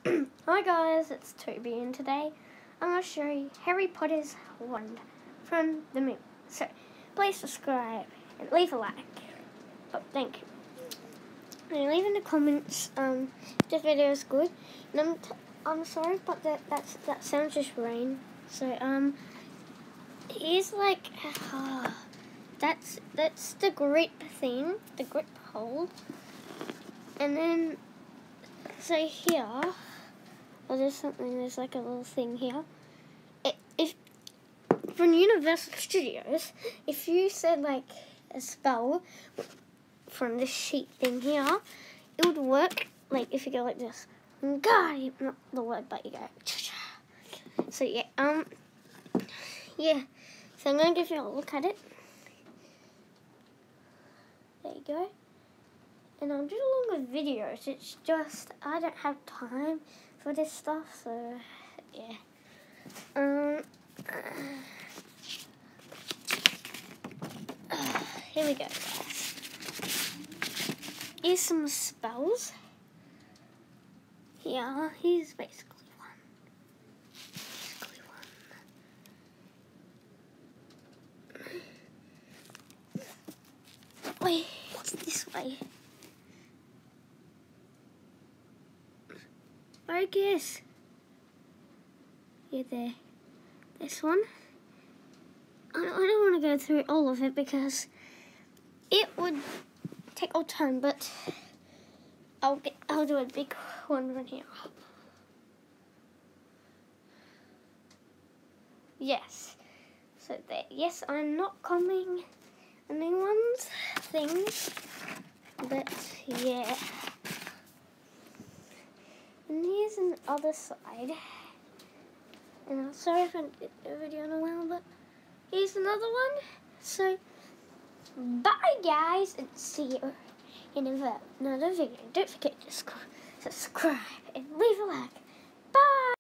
Hi guys, it's Toby, and today I'm going to show you Harry Potter's wand from the movie. So, please subscribe and leave a like. Oh, thank you. And leave in the comments if this video is good. And I'm sorry, but that sounds just rain. So here's like that's the grip thing, the grip hold, and then so here. Oh, there's like a little thing here. If from Universal Studios, if you said like a spell from this sheet thing here, it would work like if you go like this. God, not the word, but you go. So yeah, So I'm gonna give you a look at it. There you go. And I'll do longer videos. It's just I don't have time for this stuff, so yeah. Here we go, guys. Here's some spells. Yeah, here's basically one. Wait, it's this way. I guess. Yeah, there. This one. I don't want to go through all of it because it would take all time, but I'll do a big one right here. Yes. So there. Yes, I'm not coming anyone's things, but yeah. And here's an other side. And I'm sorry if I did the video in a while, but here's another one. So, bye guys, and see you in another video. Don't forget to subscribe and leave a like. Bye!